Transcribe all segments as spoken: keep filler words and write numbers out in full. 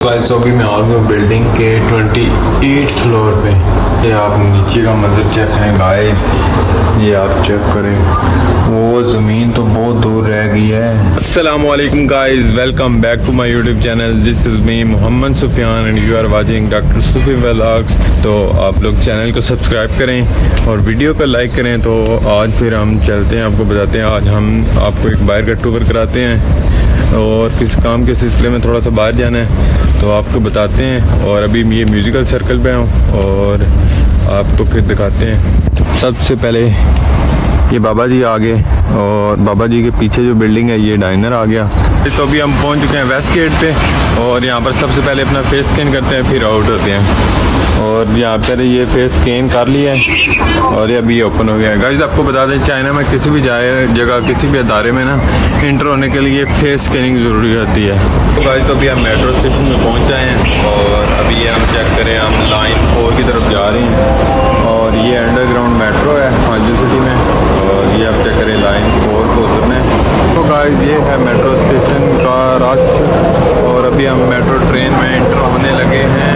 Guys अभी मैं आ गया बिल्डिंग के अट्ठाईस फ्लोर पे। ये आप नीचे का मंजर चेक करें गाइस, ये आप चेक करें, वो ज़मीन तो बहुत दूर रह गई है। अस्सलामु अलैकुम guys, welcome back to my YouTube channel. This is me Mohammad Sufiyan and you are watching doctor Sufi vlogs. तो आप लोग चैनल को सब्सक्राइब करें और वीडियो को लाइक करें। तो आज फिर हम चलते हैं, आपको बताते हैं, आज हम आपको एक बाहर का टूर कराते हैं और किस काम के सिलसिले में थोड़ा सा बाहर जाना है तो आपको बताते हैं। और अभी ये म्यूज़िकल सर्कल पे हूँ और आपको फिर दिखाते हैं। सबसे पहले ये बाबा जी आ गए और बाबा जी के पीछे जो बिल्डिंग है ये डाइनर आ गया। तो अभी हम पहुंच चुके हैं वेस्ट गेट पे और यहाँ पर सबसे पहले अपना फेस स्कैन करते हैं, फिर आउट होते हैं। और यहाँ पर ये फेस स्कैन कर लिया है और ये अभी ओपन हो गया है। गाइस आपको बता दें, चाइना में किसी भी जाए जगह किसी भी अदारे में ना इंटर होने के लिए फेस स्कैनिंग ज़रूरी होती है। तो गाइस तो अभी हम मेट्रो स्टेशन में पहुँच जाए हैं और अभी ये हम चेक करें, हम लाइन फोर की तरफ जा रहे हैं और ये अंडरग्राउंड मेट्रो है हाजी सिटी में। और ये आप चेक करें लाइन फोर को उतरने। तो गाइस ये है मेट्रो स्टेशन का रश और अभी हम मेट्रो ट्रेन में इंटर होने लगे हैं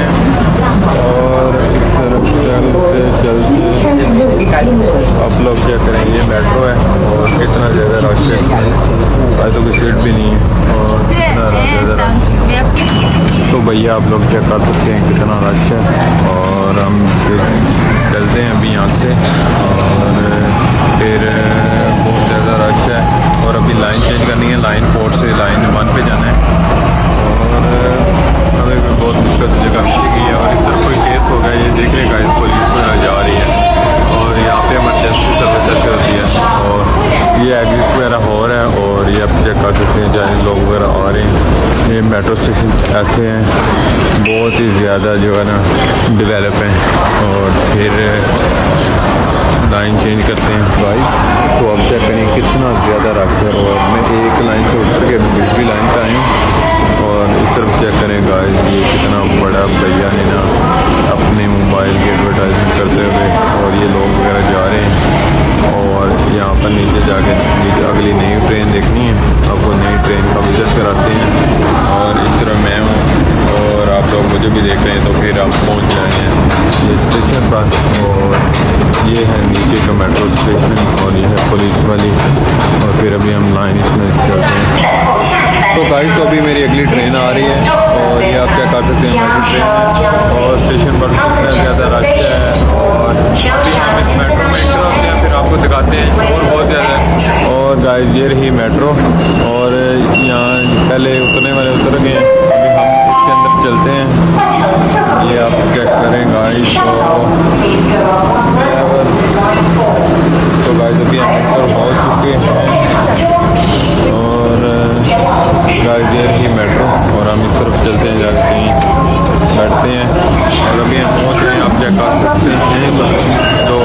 और इस तरफ चलते चलते आप लोग चेक करें, ये मेट्रो है और कितना ज़्यादा रश है, आज तो कोई सीट भी नहीं है और कितना ज़्यादा रश है। तो भैया आप लोग चेक कर सकते हैं कितना रश है और हम फिर चलते हैं अभी यहाँ से और फिर बहुत ज़्यादा रश है और अभी लाइन चेंज करनी है, लाइन फोर से लाइन वन पे जाना है और हमें भी बहुत मुश्किल से जगह मिल गई है। और इस तरफ कोई केस हो गया, ये देख लेगा, इस पुलिस में जा रही है और यहाँ पे इमरजेंसी सर्विस ऐसे होती है और ये एग्जिट वगैरह हो रहा है और ये आप चेक कर सकते हैं चाहे लोग वगैरह आ रहे हैं। ये मेट्रो स्टेशन ऐसे हैं, बहुत ही ज़्यादा जो है ना डेवलप हैं। और फिर लाइन चेंज करते हैं गाइस, तो आप चेक करें कितना ज़्यादा रश है और मैं एक लाइन से उतर के दूसरी लाइन पर आई हूँ और इस तरफ चेक करें गाइस, ये कितना बड़ा भैया ने ना अपने मोबाइल की एडवर्टाइजमेंट करते हुए और ये लोग वगैरह जा रहे हैं और यहाँ पर नीचे जाके नीचे अगली नई ट्रेन देखनी है, आपको नई ट्रेन का विज़िट कराते हैं। और इस तरह मैं हूँ और आप लोग मुझे भी देख रहे हैं तो फिर आप पहुँच जाए हैं ये स्टेशन पर और ये है नीचे का मेट्रो स्टेशन और ये है पुलिस वाली और फिर अभी हम लाइन इसमें चलते हैं। तो गाइस तो अभी मेरी अगली ट्रेन आ रही है और ये आप क्या कर सकते हैं, मेट्रो ट्रेन है और स्टेशन पर कितना ज़्यादा रश है और हम इस मेट्रो में इंटर होते हैं, फिर आपको दिखाते हैं, शोर बहुत ज़्यादा है। और गाइस ये रही मेट्रो और यहाँ पहले उतरने वाले उतर गए हैं, अभी हम इसके अंदर चलते हैं। ये आप चेक करें गाइस, तो गाइस अभी हम इंटर हो चुके हैं और गाइस ये रही मेट्रो और हम इस तरफ चलते हैं, जाते हैं बैठते हैं और अभी हम पहुँच रहे हैं, आप चेक कर सकते हैं। तो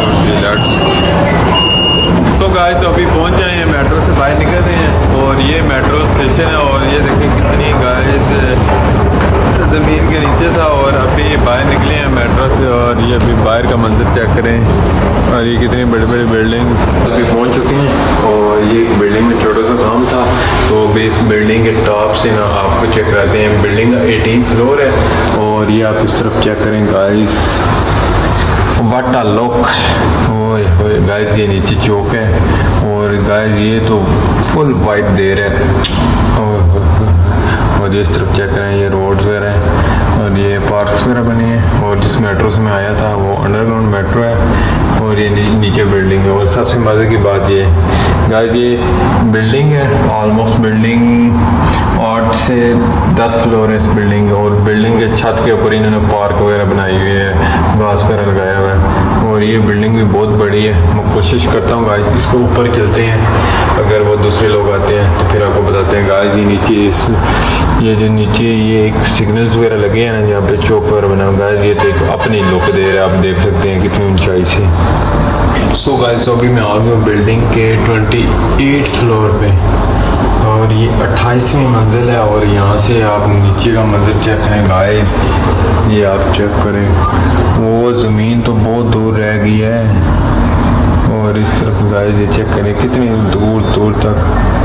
तो गाइस तो अभी पहुँच जाए हैं, मेट्रो से बाहर निकल रहे हैं और ये मेट्रो स्टेशन है और ये देखिए कितनी गाइस ज़मीन के नीचे था और अभी बाहर निकले हैं मेट्रो से और ये अभी बाहर का मंजर चेक करें और ये कितनी बड़ी बड़ी बिल्डिंग अभी पहुंच चुके हैं। और ये बिल्डिंग में छोटा सा काम था तो अभी इस बिल्डिंग के टॉप से ना आपको चेक कराते हैं। बिल्डिंग का एटीन फ्लोर है और ये आप इस तरफ चेक करें गाइस, व्हाट अ लुक। ओए होए गाइस, ये नीचे चौक है और गाइस ये तो फुल वाइट दे रहा है और इस तरफ चेक करें, ये रोड्स वगैरह हैं और ये पार्क्स वगैरह बने हैं। और जिस मेट्रो से मैं आया था वो अंडरग्राउंड मेट्रो है और ये नीचे बिल्डिंग है। और सबसे मज़े की बात ये गाइस, ये बिल्डिंग है ऑलमोस्ट बिल्डिंग आठ से दस फ्लोर है इस बिल्डिंग और बिल्डिंग के छत के ऊपर इन्होंने पार्क वगैरह बनाई हुई है, घास वगैरह लगाया हुआ है और ये बिल्डिंग भी बहुत बड़ी है। मैं कोशिश करता हूँ गाइस इसको ऊपर चलते हैं, अगर वो दूसरे लोग आते हैं तो फिर आपको बताते हैं। गाइस ये नीचे इस ये जो नीचे ये एक सिग्नल्स वगैरह लगे हैं ना, जहाँ पे चौक वगैरह बना हुआ है, ये तो एक अपनी लुक दे रहा है, आप देख सकते हैं कितनी ऊंचाई से। सो गाइस तो अभी मैं आ गया बिल्डिंग के अट्ठाईस फ्लोर पे और ये अट्ठाईसवीं मंजिल है और यहाँ से आप नीचे का मंजिल चेक करें गाइस, ये आप चेक करें, वो ज़मीन तो बहुत दूर रह गई है और इस तरफ गाइस ये चेक करें कितनी दूर दूर तक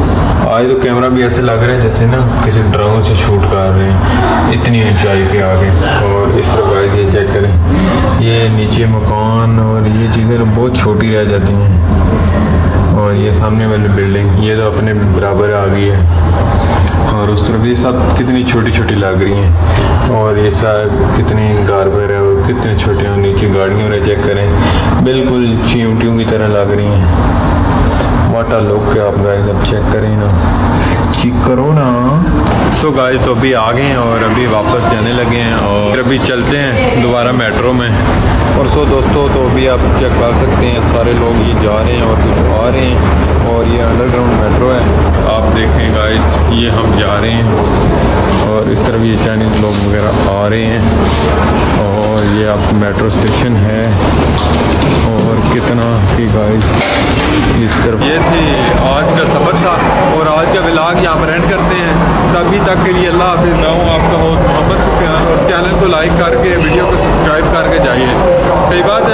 आज तो कैमरा भी ऐसे लग रहा है जैसे ना किसी ड्रोन से शूट कर रहे हैं, इतनी ऊंचाई पे आगे। और इस तरह गाइस ये चेक करें, ये नीचे मकान और ये चीज़ें बहुत छोटी रह जाती हैं। और ये सामने वाली बिल्डिंग ये तो अपने बराबर आ गई है। और उस तरफ ये सब कितनी छोटी छोटी लग रही हैं। और ये सब कितनी गारबर है और कितने छोटे हैं। नीचे गाड़ियों में चेक करें, बिल्कुल चींटियों की तरह लग रही हैं। वाटा लोग के आप गाइस अब चेक करें ना, चेक करो ना। सो गाइस तो अभी आ गए हैं और अभी वापस जाने लगे हैं और अभी चलते हैं दोबारा मेट्रो में। और सो दोस्तों तो अभी आप चेक कर सकते हैं सारे लोग ये जा रहे हैं और कुछ आ रहे हैं। और ये अंडरग्राउंड मेट्रो है, आप देखें गाइस ये हम जा रहे हैं और इस तरफ ये चाइनीज़ लोग वगैरह आ रहे हैं। और ये आप मेट्रो स्टेशन है और कितना ही गाइस इस तरफ। ये थी आज का सफ़र था और आज का व्लॉग यहाँ पर एंड करते हैं। तभी तक के लिए अल्लाह हाफिज़। मैं हूँ आपका होस्ट मोहम्मद सुफियान और चैनल को लाइक करके वीडियो को सब्सक्राइब करके जाइए। सही बात है।